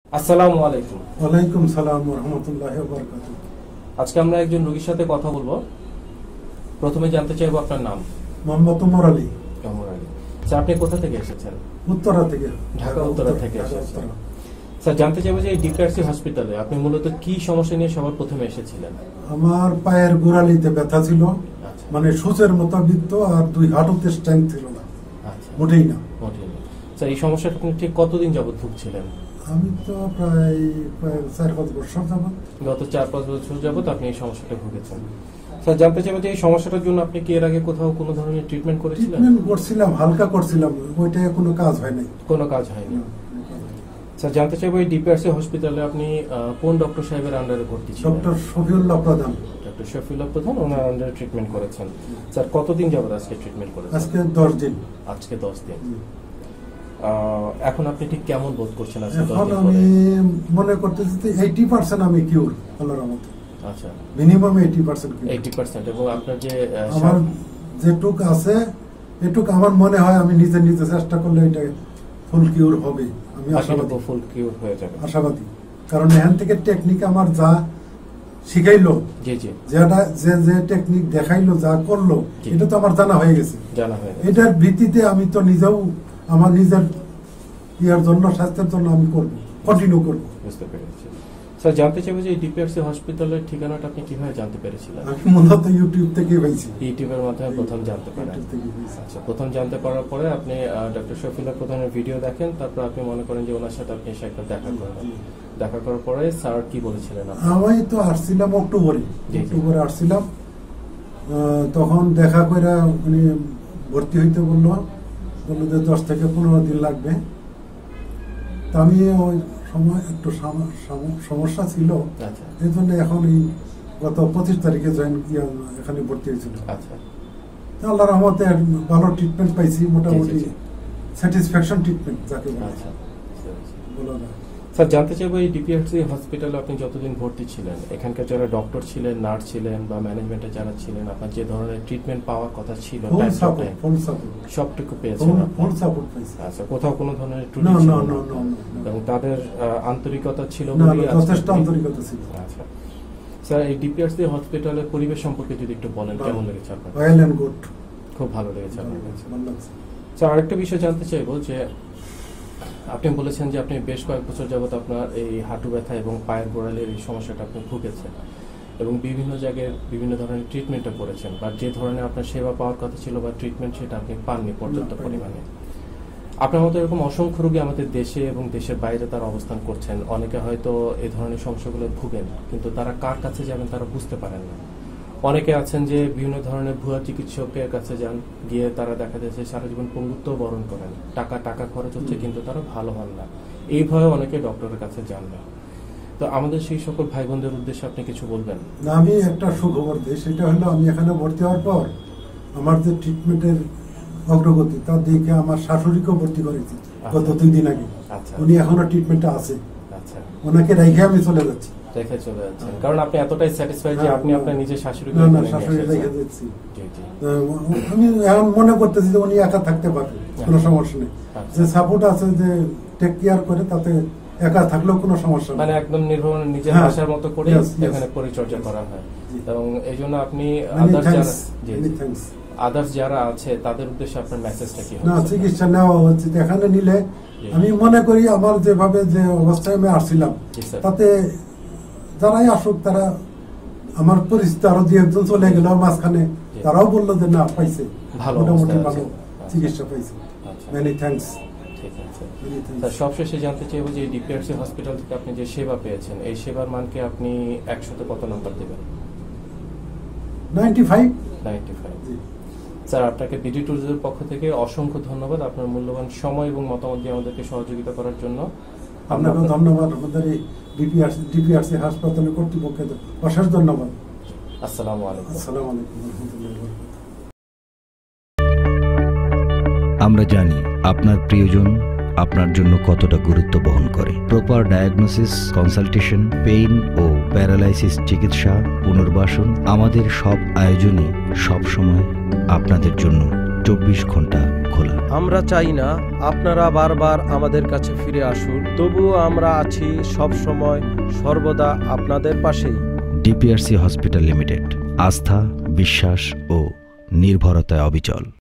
আসসালামু আলাইকুম। ওয়ালাইকুম সালাম ওয়া রাহমাতুল্লাহি ওয়া বারাকাতুহু। আজকে আমরা একজন রোগীর সাথে কথা বলবো। প্রথমে জানতে চাইবো আপনার নাম। মোহাম্মদ ওমর আলী। ওমর আলী। স্যার, আপনি কোথা থেকে এসেছেন? উত্তরা থেকে। ঢাকা উত্তরা থেকে এসেছেন। স্যার, জানতে চাইবো যে এই ডিপিআরসি হসপিটালে আপনি মূলত কি সমস্যা নিয়ে সবার প্রথমে এসেছিলেন? আমার পায়ের গোড়ালিতে ব্যথা ছিল, আচ্ছা। মানে সূচের মতো বিদ্ধ, আর দুই হাঁটুতে স্ট্রেংথ ছিল না, আচ্ছা, মোটেই না। মোটেই না। স্যার, এই সমস্যাটা আপনি ঠিক কতদিন যাবত ভুগছিলেন? আমি তো প্রায় 4-5 বছর যাবত। গত 4-5 বছর যাবত আপনি এই সমস্যাটা ভুগেছেন। স্যার, জানতে চাইবো যে এই সমস্যাটার জন্য আপনি কি এর আগে কোথাও কোনো ধরনের ট্রিটমেন্ট করেছিলেন? ট্রিটমেন্ট করছিলাম, হালকা করছিলাম, ওইটায় কোনো কাজ হয় নাই। কোনো কাজ হয়নি। স্যার, জানতে চাইবো এই ডিপিআরসি হসপিটালে আপনি কোন ডক্টর সাহেবের আন্ডারে ভর্তি ছিলেন? ডক্টর শফিউল্লাহ প্রধান। ডক্টর শফিউল্লাহ প্রধান, ওনার আন্ডারে ট্রিটমেন্ট করেছেন। স্যার, কতদিন যাবত আজকে ট্রিটমেন্ট করেছেন? আজকে 10 দিন। আজকে 10 দিন। এখন আপনি ঠিক কেমন বোধ করছেন আজকে 10 এখন দিন আমি পরে? মনে করতেছি যে 80% আমি কিউর, আল্লাহর রহমতে। আচ্ছা, মিনিমাম 80% কিউর। 80%। এবং আপনার যে আমার যেটুক আছে এটুক আমার মনে হয় আমি নিজে নিজে চেষ্টা করলে এটা ফুল কিউর হবে, আমি আশাবাদী। ফুল কিউর হয়ে যাবে আশাবাদী, কারণ এখান থেকে টেকনিক আমার যা শিখাইলো, জি জি, যেটা যে টেকনিক দেখাইলো, যা করলো, এটা তো আমার জানা হয়ে গেছে। জানা হয়ে গেছে। এটার ভিত্তিতে আমি তো নিজেও আমার নিজের ইয়ার জন্য, স্বাস্থ্যের জন্য আমি করব, কন্টিনিউ করব। বুঝতে পেরেছি। স্যার, জানতে চাইবো যে এই ডিপিআরসি হসপিটালের ঠিকানাটা আপনি কিভাবে জানতে পেরেছিলেন? আমি মূলত ইউটিউব থেকে পাইছি। ইউটিউবের মাধ্যমে প্রথম জানতে পারেন। ইউটিউব থেকে পাইছি। আচ্ছা, প্রথম জানতে পারার পরে আপনি ডক্টর শফিউল্লাহ প্রধানের ভিডিও দেখেন, তারপর আপনি মনে করেন যে ওনার সাথে আপনি এসে একবার দেখা করবেন। দেখা করার পরে স্যার কি বলেছিলেন? আমি তো আসছিলাম অক্টোবরে আসছিলাম, তখন দেখা করে উনি ভর্তি হইতে বললো যে 10 থেকে 15 দিন লাগবে। তা আমি ওই সময় একটু সমস্যা ছিল, আচ্ছা, এই জন্য এখন এই গত 25 তারিখে এখানে ভর্তি হয়েছিল। আচ্ছা, আল্লাহর রহমতে ভালো ট্রিটমেন্ট পাইছি, মোটামুটি জি, জি। স্যাটিসফ্যাকশন ট্রিটমেন্ট যাকে বলে। আচ্ছা। বলা যায়। স্যার, জানতে চাইবো এই ডিপিআরসি হসপিটালে আপনি যতদিন ভর্তি ছিলেন, এখানকার যারা ডক্টর ছিলেন, নার্স ছিলেন বা ম্যানেজমেন্টে যারা ছিলেন, আপনার যে ধরনের ট্রিটমেন্ট পাওয়ার কথা ছিল সবটুকু পেয়েছেন? ফুল সাপোর্ট পাইছি। আচ্ছা, কোথাও কোনো ধরনের ত্রুটি না ছিল না না? না না, এবং তাদের আন্তরিকতা ছিল না, বলেই আজকে যথেষ্ট আন্তরিকতা ছিল। আচ্ছা। স্যার, এই ডিপিআরসি হসপিটালের পরিবেশ সম্পর্কে যদি একটু বলেন, কেমন লেগেছে আপনার? Well and good. খুব ভালো লেগেছে আপনার কাছে? ভালো লাগছে। স্যার, আরেকটা বিষয় জানতে চাইবো যে আপনি বলেছেন যে আপনি বেশ কয়েক বছর যাবত আপনার এই হাঁটু ব্যথা এবং পায়ের গোড়ালির এই সমস্যাটা আপনি ভুগেছেন এবং বিভিন্ন জায়গায় বিভিন্ন ধরনের ট্রিটমেন্টও করেছেন, বা যে ধরনের আপনার সেবা পাওয়ার কথা ছিল বা ট্রিটমেন্ট, সেটা আপনি পাননি পর্যাপ্ত পরিমাণে। আপনার মতো এরকম অসংখ্য রোগী আমাদের দেশে এবং দেশের বাইরে তারা অবস্থান করছেন। অনেকে হয়তো এই ধরনের সমস্যাগুলো ভুগেন, কিন্তু তারা কার কাছে যাবেন তারা বুঝতে পারেন না। অনেকে আছেন যে বিভিন্ন ধরনের ভুয়া চিকিৎসকের কাছে যান, গিয়ে তারা দেখা যাচ্ছে সারা জীবন পঙ্গুত্ব বরণ করেন, টাকা খরচ হচ্ছে, কিন্তু তারা ভালো হন না। এই ভয়ে অনেকে ডক্টরের কাছে যান না। তো আমাদের সেই সকল ভাই বোনদের উদ্দেশ্যে আপনি কিছু বলবেন? আমি একটা সুখবর দিই, সেটা হলো আমি এখানে ভর্তি হওয়ার পর আমার যে ট্রিটমেন্টের অগ্রগতি তা দেখে আমার শাশুড়িকেও ভর্তি করেছি গত 2 দিন আগে। আচ্ছা, উনি এখনো ট্রিটমেন্টটা আছে। আচ্ছা, ওনাকে রেখে আমি চলে যাচ্ছি। রেখে চলে যাচ্ছেন কারণ আপনি এতটাই স্যাটিসফাইড যে আপনি আপনার নিজের শাশুড়িকে না, এখানে নিয়ে শাশুড়ি এসেছেন। রেখে যাচ্ছি। জি, জি। আমি এখন মনে করতেছি যে উনি একা থাকতে পারবে, কোনো সমস্যা নেই। যে সাপোর্ট আছে, যে টেক কেয়ার করে, তাতে একা থাকলেও কোনো সমস্যা নেই। মানে একদম নির্ভর নিজের হ্যাঁ, বাসার মতো করে yes, yes. এখানে পরিচর্যা করা হয়। জি। এবং এই জন্য আপনি Many thanks, many others thanks. যারা আছে তাদের উদ্দেশ্যে আপনার মেসেজটা কি না, হচ্ছে? চিকিৎসা নেওয়া হচ্ছে, এখানে নিলে জি। আমি মনে করি আমার যেভাবে যে অবস্থায় আমি আসছিলাম, জি, স্যার। তাতে যারাই আসুক, তারা আমার পরিচিত আরো 2-1 চলে গেল মাঝখানে, জি। তারাও বললো যে না, পাইছে, ভালো মোটামুটি অবস্থায় ভালো আছে। চিকিৎসা পাইছে। আচ্ছা। Many thanks. ঠিক আছে। স্যার, সবশেষে জানতে চাইবো যে ডিপিআরসি হসপিটাল থেকে আপনি যে সেবা পেয়েছেন, এই সেবার মানকে আপনি 100-তে কত নাম্বার দেবেন? 95। 95। জি। স্যার, আপনাকে বিডি ট্যুরসের পক্ষ থেকে অসংখ্য ধন্যবাদ আপনার মূল্যবান সময় এবং মতামত দিয়ে আমাদেরকে সহযোগিতা করার জন্য। আপনাকেও ধন্যবাদ। আমাদের এই ডিপিআরসি হাসপাতালের কর্তৃপক্ষকে অশেষ ধন্যবাদ। আসসালামু আলাইকুম। আসসালামু আলাইকুম ওয়া রাহমাতুল্লাহি ওয়া বারাকাতুহু। আমরা জানি আপনার প্রিয়জন আপনার জন্য কতটা গুরুত্ব বহন করে। প্রপার ডায়াগনোসিস, কনসালটেশন, পেইন ও প্যারালাইসিস চিকিৎসা, পুনর্বাসন, আমাদের সব আয়োজনই সবসময় আপনাদের জন্য 24 ঘন্টা খোলা। আমরা চাই না আপনারা বারবার আমাদের কাছে ফিরে আসুন, তবুও আমরা আছি সব সময় সর্বদা আপনাদের পাশেই। ডিপিআরসি হসপিটাল লিমিটেড, আস্থা, বিশ্বাস ও নির্ভরতায় অবিচল।